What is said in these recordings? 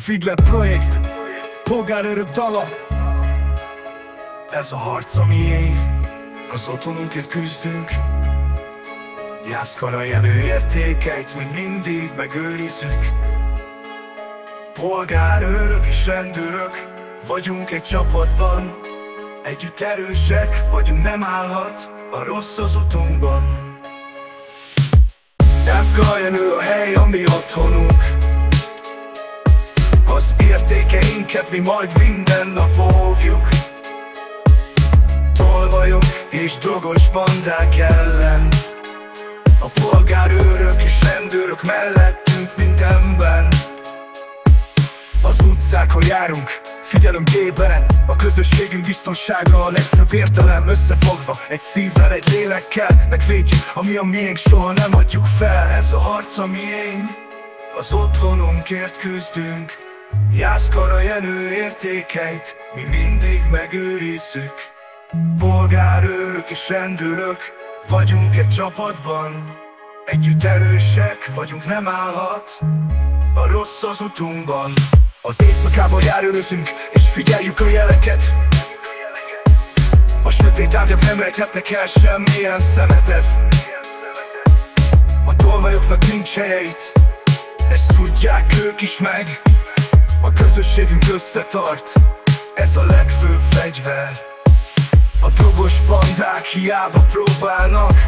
Figler projekt, polgárőrök dala. Ez a harc a miénk, az otthonunkért küzdünk. Jászkara Jenő értékeit mi mindig megőrizzük. Polgárőrök és rendőrök vagyunk egy csapatban. Együtt erősek vagyunk, nem állhat a rossz az utunkban. Jászkara Jenő a hely, ami otthonunk. Az értékeinket mi majd minden nap óvjuk. Tolvajok és drogos bandák ellen, a polgárőrök és rendőrök mellettünk mindenben. Az utcákon járunk, figyelünk éberen, a közösségünk biztonsága a legfőbb értelem. Összefogva, egy szívvel, egy lélekkel megvédjük, ami a miénk, soha nem adjuk fel. Ez a harc a miénk, az otthonunkért küzdünk. Jászkara Jenő értékeit mi mindig megőrizzük. Polgárőrök és rendőrök vagyunk egy csapatban. Együtt erősek vagyunk, nem állhat a rossz az utunkban. Az éjszakában járőrözünk és figyeljük a jeleket. A sötét ágyak nem rejthetnek el semmilyen szemetet. A tolvajoknak nincs helyeit, ezt tudják ők is meg. A közösségünk összetart, ez a legfőbb fegyver. A drogos bandák hiába próbálnak,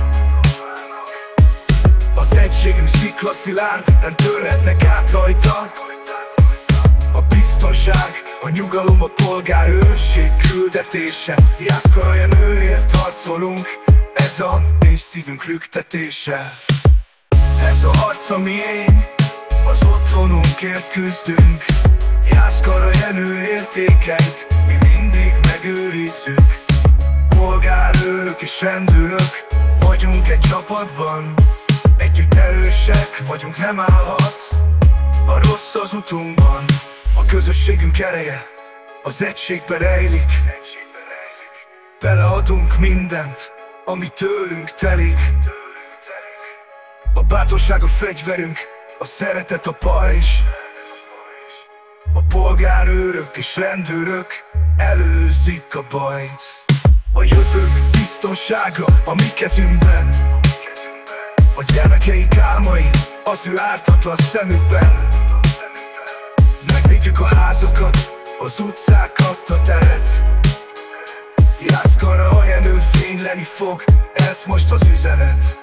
az egységünk sziklaszilárd, nem törhetnek át rajta. A biztonság, a nyugalom, a polgárőrség küldetése. Jászkara Jenőért harcolunk, ez a mi szívünk lüktetése. Ez a harc a miénk, az otthonunkért küzdünk. Jászkara Jenő értékeit mi mindig megőrizzük. Polgárőrök és rendőrök vagyunk egy csapatban. Együtt erősek vagyunk, nem állhat a rossz az utunkban. A közösségünk ereje az egységbe rejlik. Beleadunk mindent, ami tőlünk telik. A bátorság a fegyverünk, a szeretet a pajzs. A polgárőrök és rendőrök előzik a bajt. A jövőnk biztonsága a mi kezünkben. A gyermekeink álmai az ő ártatlan szemükben. Megvédjük a házakat, az utcákat, a teret. Jászkara Jenő fényleni fog, ez most az üzenet.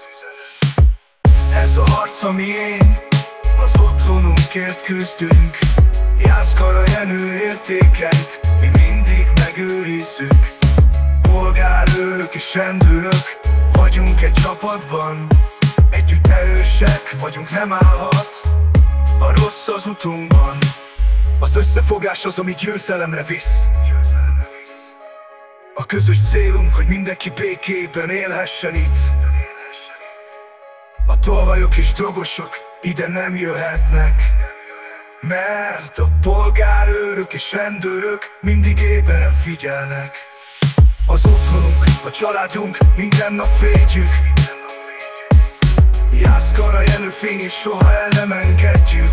Ez a harc a miénk, az otthonunkért küzdünk. Jászkara Jenő értékeit mi mindig megőrizzük. Polgárőrök és rendőrök vagyunk egy csapatban. Együtt erősek vagyunk, nem állhat a rossz az utunkban. Az összefogás az, ami győzelemre visz. A közös célunk, hogy mindenki békében élhessen itt. A tolvajok és drogosok ide nem jöhetnek, mert a polgárőrök és rendőrök mindig éberen figyelnek. Az otthonunk, a családunk, minden nap védjük. Jászkara Jenő fényét soha el nem engedjük.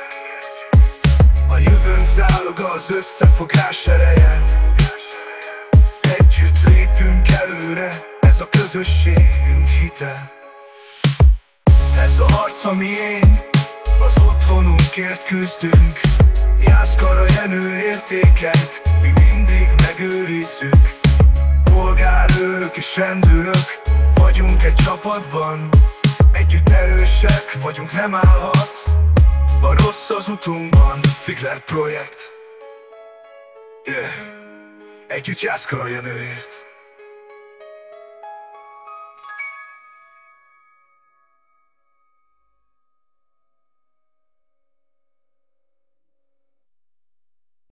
A jövőnk záloga az összefogás ereje. Együtt lépünk előre, ez a közösségünk hite. Ez a harc a miénk, az otthonunkért küzdünk. Jászkara Jenő értékeit mi mindig megőrizzük. Polgárőrök és rendőrök vagyunk egy csapatban. Együtt erősek vagyunk, nem állhat a rossz az utunkban. Figler projekt, yeah. Együtt Jászkara Jenőért.